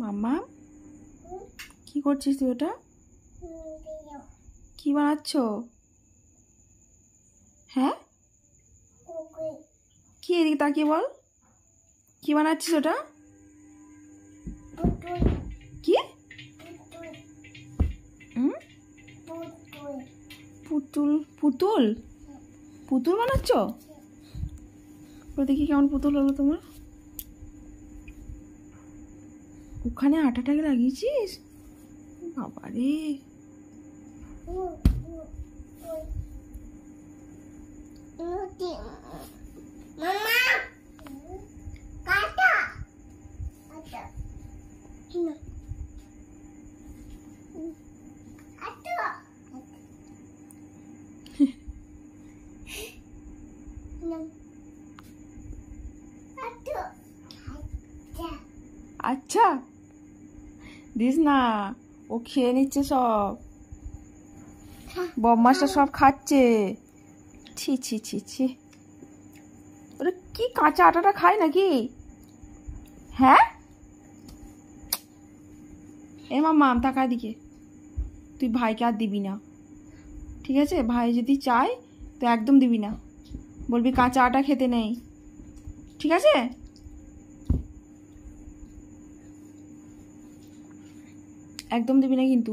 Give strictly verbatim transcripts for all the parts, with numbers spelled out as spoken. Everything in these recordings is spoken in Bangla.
মাম্মা কি করছিস তুই? ওটা কি বানাচ্ছ? হ্যাঁ কি, এদিকে তাকিয়ে বল, কি বানাচ্ছিস ওটা? কি পুতুল? পুতুল পুতুল বানাচ্ছ? দেখি কেমন পুতুল হলো তোমার। ওখানে আটাটাকে লাগিয়েছিস? বাবারে, আচ্ছা দিস না, ও খেয়ে নিচ্ছে সব, বদমাসটা সব খাচ্ছে। ছি ছি ছি ছি, ওরা কি কাঁচা আটাটা খায় নাকি? হ্যাঁ এ মাম্মা তাকা দিকে, তুই ভাইকে আর দিবি না, ঠিক আছে? ভাই যদি চায় তো একদম দিবি না, বলবি কাঁচা আটা খেতে নেই, ঠিক আছে? একদম দিবি না কিন্তু।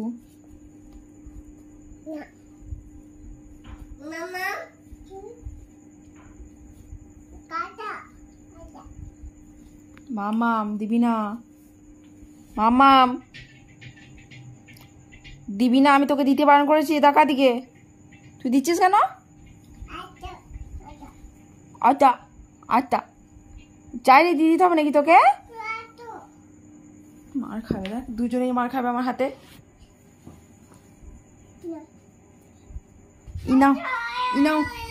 মামাম দিবি না, মামাম দিবি না, আমি তোকে দিতে বারণ করেছি। দেখা দিকে, তুই দিচ্ছিস কেন? আচ্ছা আচ্ছা চাইলে দিয়ে দিতে হবে নাকি তোকে? মার খাবে, দেখ দুজনেই মার খাবে আমার হাতে। ইনাও ইনাও